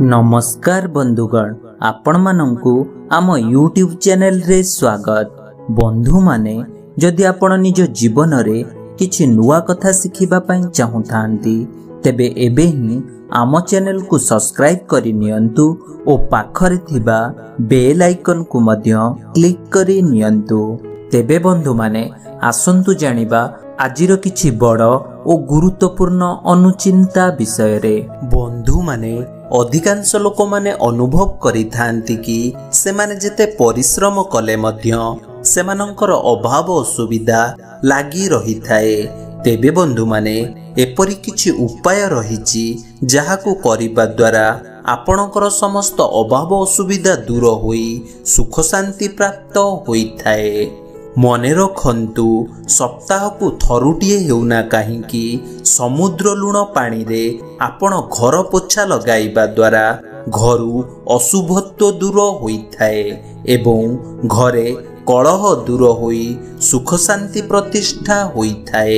नमस्कार बंधुगण, आपण मानंकु आम यूट्यूब चैनल रे स्वागत। बंधु माने जदि आपण निज जीवन रे किछि नुआ कथा शिखिबा पई चाहुथांती तेबे एबे ही आम चैनल को सब्सक्राइब करि नियंतु ओ पाखरे थिबा बेल आइकन को मध्य क्लिक करि नियंतु। तेबे बंधु माने आसंतु जानिबा आजिर किछि बड़ ओ गुरुत्वपूर्ण अनुचिंता विषय रे। बंधु माने अधिकांश लोक माने अनुभव करिथांती कि सेमाने जेते परिश्रम कले मध्य सेमानंकर अभाव असुविधा लागी रही थाए। तेबे बंधु माने एपरि किछि उपाय रहिछि जाहाकु करिबा द्वारा आपणकर समस्त अभाव असुविधा दूर होई सुख शांति प्राप्त होइथाए। मने रखंतु सप्ताह को थरुटिए हेउना काहींकि समुद्र लुण पानी रे आपण घर पोछा लगाइबा द्वारा घरु अशुभत्व दूर होइथाए एवं घरे कलह दूर होई सुख शांति प्रतिष्ठा होइथाए।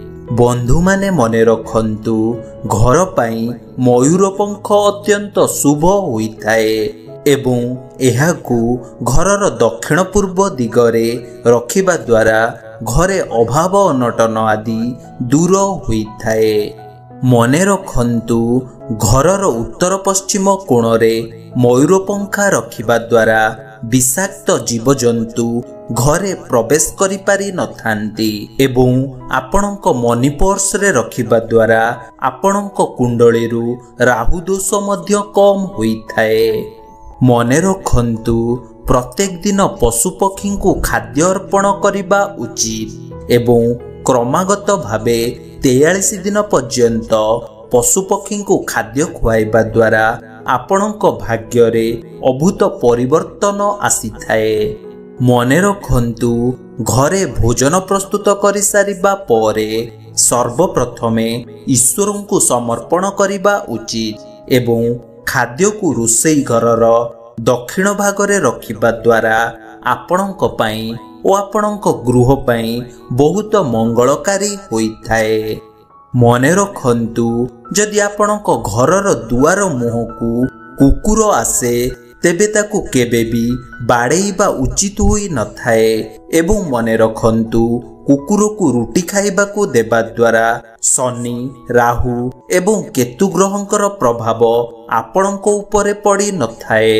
बंधु माने मने रखंतु घर पाई मयूर पंख अत्यंत शुभ होइथाए एवं एहाकू घरर दक्षिण पूर्व दिगरे रखिबा द्वारा घरे अभाव अनटन आदि दूर होइथाए। मने रखंतु घरर उत्तर पश्चिम कोणरे मयूरपंखा रखिबा द्वारा विषाक्त जीवजंतु घरे प्रवेश करि पारि नथांती एवं आपणक मनी पर्स रे रखिबा द्वारा आपणक कुंडलीरु राहु दोष मध्य कम होइथाए। मने रखंतु प्रत्येक दिन पशु पक्षी को खाद्य अर्पण करिबा उचित एवं क्रमागत भावे 43 दिन पर्यंत पशु पक्षी को खाद्य खुआइबा द्वारा आपणक भाग्य रे अभूत परिवर्तन आसीथाए। मने रखंतु घरे भोजन प्रस्तुत करि सारिबा परे सर्वप्रथमे ईश्वर को समर्पण करिबा उचित एवं खाद्य को रोषेई घरर दक्षिण भागरे रखिबा द्वारा आपणक पई ओ आपणक गृह पई बहुत मंगलकारी होइथाए। मने रखंतु जदि आपणक घरर दुआर मुह को कुकुर आसे तेबे ताकू केबे भी बाड़ेइबा उचित होई नथाए एवं मने रखंतु कुकुर को रुटी खाइबा को देबा द्वारा शनि राहु एवं केतु ग्रहंकर प्रभाव आपणक उपरे पड़ी नथाए।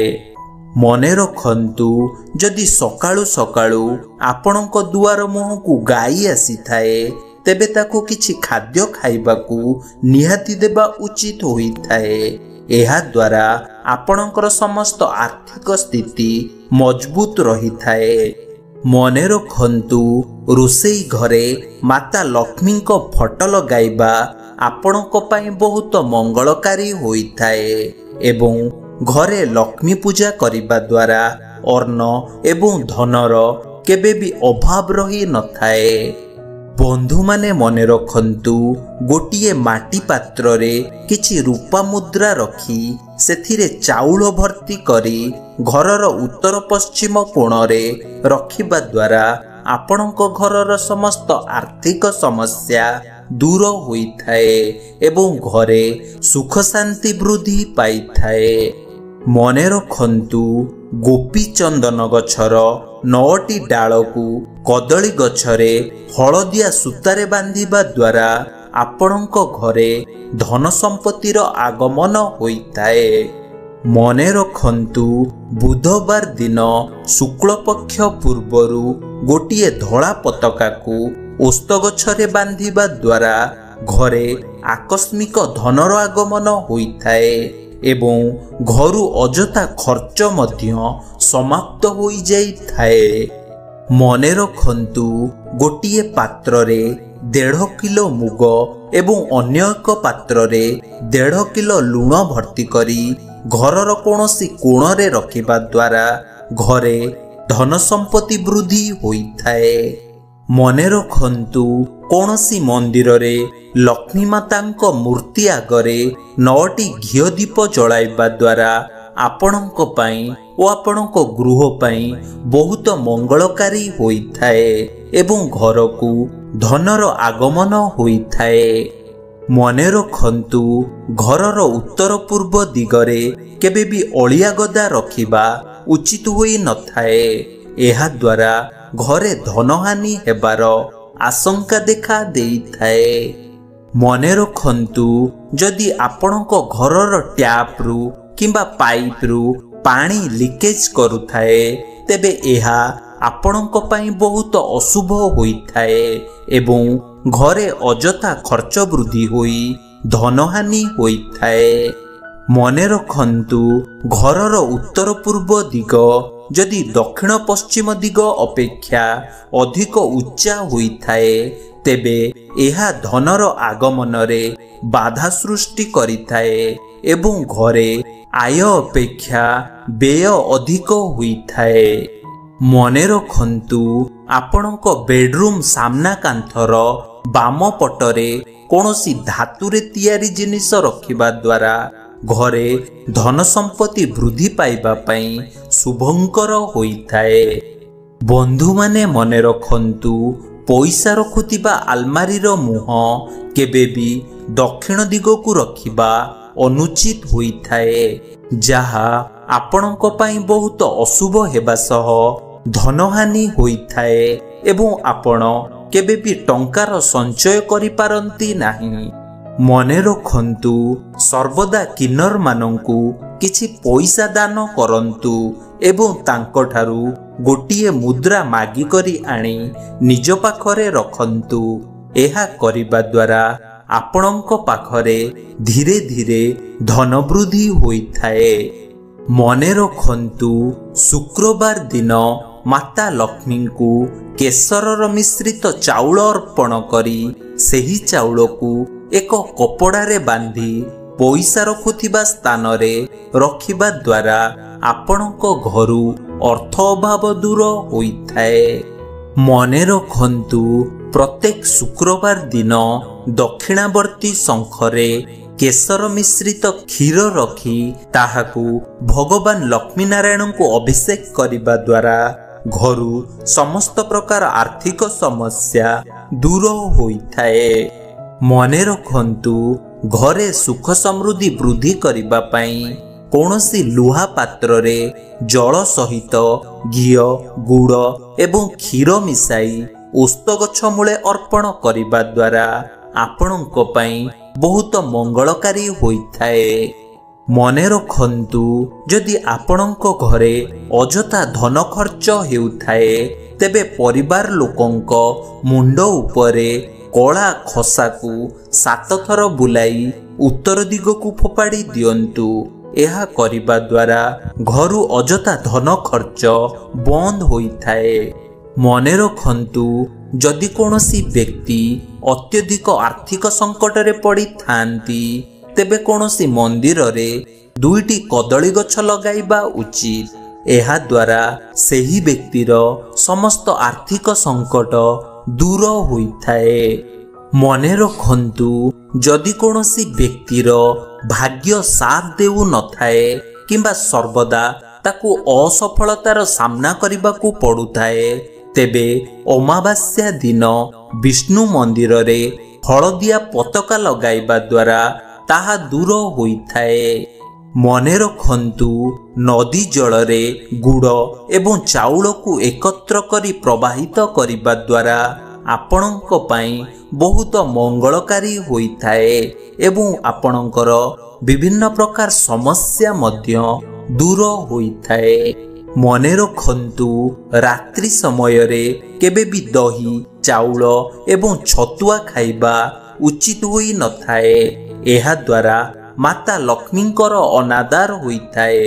मने रखंतु जदि सकाळु सकाळु आपणक दुआर मुह को गाई आसी थाए तेबे ताकू किछि खाद्य खाइबा को निहाती देबा उचित होइथाए। एहा द्वारा आपणकर समस्त आर्थिक स्थिति मजबूत रही थाए। मने रखंतु रोषेई घरे माता लक्ष्मी को फोटो लगाइबा आपणक पई बहुत मंगलकारी होइथाए एवं घरे लक्ष्मी पूजा करिबा द्वारा अन्न एवं धनर केबे भी अभाव रही नथाए। बंधु माने मने रखंतु गोटिए माटी पात्र रे किछि रूपा मुद्रा रखी सेथिरे चाउल भर्ती करी घरर उत्तर पश्चिम कोणरे रखिबा द्वारा आपणक घरर समस्त आर्थिक समस्या दूर होइथाए एवं घरे सुख शांति वृद्धि पाइथाए। मने रखंतु गोपी चंदन गछर 9टी डाल को कदली गछरे हलदिया सूतारे बांधिबा द्वारा आपणक घरे धन संपत्तिर आगमन होइथाए। मने रखंतु बुधवार दिन शुक्ल पक्ष पूर्वरु गोटिए धला पताका को ओस्त गछरे बांधिबा द्वारा घरे आकस्मिक धनर आगमन होइथाए एवं घरु अजथा खर्च मध्य समाप्त होई जाइथाए। मने रखंतु गोटिए पात्र रे 1.5 किलो मुग एवं अन्य एक पात्र रे 1.5 किलो लुण भर्ती करी घरर कोनोसी कोण रे रखिबा द्वारा घरे धन संपत्ति वृद्धि होइथाए। मने रखंतु कोनोसी मंदिर रे लक्ष्मी मातांको मूर्ति आगरे 9टी घियो दीप जलाइबा द्वारा आपणक पई ओ आपणक गृह पई बहुत मंगलकारी होइथाए एवं घर को धनर आगमन होइथाए। मने रखंतु घरर उत्तर पूर्व दिगरे केबे भी अलिया गदा रखिबा उचित होई नथाए। एहा द्वारा घरे धनहानि हेबार आशंका देखा देइथाए। मने रखंतु जदि आपणको घरर ट्याप रु किंबा पाइप रु पानी लीकेज करुथाए तेबे एहा आपणको पई बहुत अशुभ होइथाए एवं घरे अजथा खर्च वृद्धि होई धनहानि होइथाए। मने रखंतु घरर उत्तर पूर्व दिग जदि दक्षिण पश्चिम दिग अपेक्षा अधिक उच्चा होइथाए तेबे एहा धनर आगमन रे बाधा सृष्टि करिथाए एवं घरे आय अपेक्षा व्यय अधिक होइथाए। मने रखंतु आपणको बेडरूम सामना कांथर बाम पटरे कोनोसी धातुरे तैयारी जिनिस रखिबा द्वारा घरे धन संपत्ति वृद्धि पाइबा पई शुभंकर होइथाए। बंधु माने मने रखंतु पैसा रखुतिबा आलमारीर मुह केबे भी दक्षिण दिगकु रखिबा अनुचित होइथाए जहा आपणको पई बहुत अशुभ हेबा सह धनहानि होइथाए एवं आपण केबे भी टंकार संचय करि पारंती नाही। मने रखंतु सर्वदा किन्नर मानंकु किछि पैसा दान करंतु एवं तांको ठारू गोटिए मुद्रा मागी करी आनी निज पाखरे रखंतु। एहा करिबा द्वारा आपणको पाखरे धीरे धीरे धन वृद्धि होइथाए। मने रखंतु शुक्रवार दिन माता लक्ष्मी को केसरर मिश्रित चाउल अर्पण करी सेही चाउल को एक कपड़ारे बांधी पैसा रखुथिबा स्थान रे रखिबा द्वारा आपणको घरु अर्थ अभाव दूर होइथाए। मने रखंतु प्रत्येक शुक्रवार दिन दक्षिणावर्ती शंखरे केसर मिश्रित क्षीर रखी ताहाकु भगवान लक्ष्मी नारायण को अभिषेक करिबा द्वारा घरु समस्त प्रकार आर्थिक समस्या दूर होइथाए। मने रखंतु घरे सुख समृद्धि वृद्धि करिबा पई कोनोसी लुहा पात्र रे जल सहित घी गुड़ एवं क्षीर मिसाई ओस्त गछ मूले अर्पण करिबा द्वारा आपणको पई बहुत मंगलकारी होइथाए। मने रखंतु जदि आपणको घरे अजथा धन खर्च हेउथाए तेबे परिवार लोकंको मुंड उपरे कला खसा को 7 थर बुलाई उत्तर दिग को फोपाड़ी दियंतु। एहा करिबा द्वारा घरु अजथा धन खर्च बंद होइथाए। मने रखंतु जदि कोनोसी व्यक्ति अत्यधिक आर्थिक संकट रे पड़ी थांती तेबे कोनोसी मंदिर रे 2टी कदली गछ लगाइबा उचित। एहा द्वारा सेही व्यक्तिर समस्त आर्थिक संकट दूर होइथाए। मने रखंतु जदि कोनोसी व्यक्तिर भाग्य साथ देउ नथाए किंबा सर्वदा ताकू असफलतार सामना करिबाकू पड़ुथाए तेबे अमावास्या दिन विष्णु मंदिर रे हलदिया पताका लगाइबा द्वारा ताहा दूर होइथाए। मने रखंतु नदी जल रे गुड़ एवं चाउल को एकत्र करी प्रवाहित करिबा द्वारा आपणको पई बहुत मंगलकारी होइथाए एवं आपणकर विभिन्न प्रकार समस्या मध्य दूर होइथाए। मने रखंतु रात्रि समय रे केबे भी दही चाउल एवं छतुआ खाइबा उचित होई नथाए। एहा द्वारा माता लक्ष्मींकर अनादार होइथाए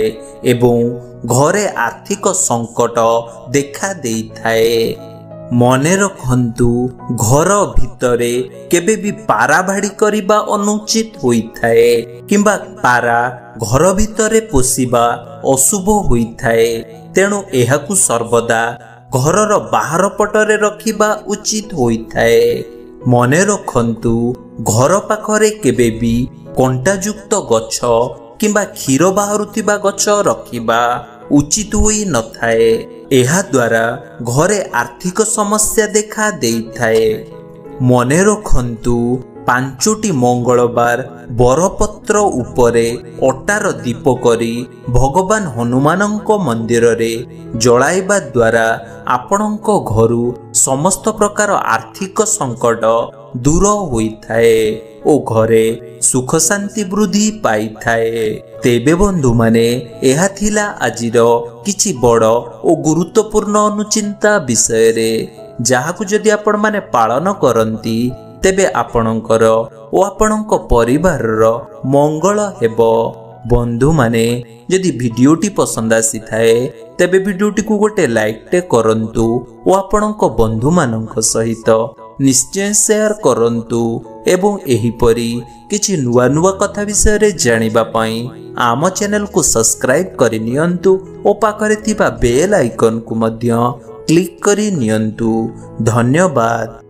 एवं घरे आर्थिक संकट देखा देइथाए। मने रखंतु घर भितरे केबे भी पारा भाड़ी करिबा अनुचित होइथाए किंबा पारा घर भितरे पोसिबा अशुभ होइथाए। तेणु एहाकु सर्वदा घरर बाहर पटरे रखिबा उचित होइथाए। मने रखंतु घर पाखरे केबे भी कंटायुक्त गछ किंबा क्षीर बाहरुथिबा गछ रखिबा उचित होई नथाए। एहा द्वारा घरे आर्थिक समस्या देखा देइथाए। मने रखंतु ପାଞ୍ଚଟି ମଙ୍ଗଳବାର ବରପତ୍ର ଉପରେ ଅଟାର ଦୀପ କରି ଭଗବାନ ହନୁମାନଙ୍କ ମନ୍ଦିରରେ ଜଳାଇବା ଦ୍ୱାରା ଆପଣଙ୍କ ଘରୁ ସମସ୍ତ ପ୍ରକାର ଆର୍ଥିକ ସଙ୍କଟ ଦୂର ହୋଇଥାଏ ଓ ଘରେ ସୁଖ ଶାନ୍ତି ବୃଦ୍ଧି ପାଇଥାଏ। ତେବେ ବନ୍ଧୁମାନେ, ଏହା ଥିଲା ଆଜିର କିଛି ବଡ଼ ଓ ଗୁରୁତ୍ୱପୂର୍ଣ୍ଣ ଅନୁଚିନ୍ତା ବିଷୟରେ, ଯାହାକୁ ଯଦି ଆପଣମାନେ ପାଳନ କରନ୍ତି ତେବେ ଆପଣଙ୍କର ଓ ଆପଣଙ୍କ ପରିବାରର ମଙ୍ଗଳ ହେବ। ବନ୍ଧୁମାନେ, ଯଦି ଭିଡ଼ିଓଟି ପସନ୍ଦ ଆସିଥାଏ ତେବେ ଭିଡ଼ିଓଟିକୁ ଗୋଟେ ଲାଇକ୍ଟେ କରନ୍ତୁ ଓ ଆପଣଙ୍କ ବନ୍ଧୁମାନଙ୍କ ସହିତ ନିଶ୍ଚୟ ସେୟାର କରନ୍ତୁ ଏବଂ ଏହିପରି କିଛି ନୂଆ ନୂଆ କଥା ବିଷୟରେ ଜାଣିବା ପାଇଁ ଆମ ଚ୍ୟାନେଲକୁ ସବସ୍କ୍ରାଇବ୍ କରିନିଅନ୍ତୁ ଓ ପାଖରେ ଥିବା ବେଲ୍ ଆଇକନକୁ ମଧ୍ୟ କ୍ଲିକ୍ କରି ନିଅନ୍ତୁ। ଧନ୍ୟବାଦ।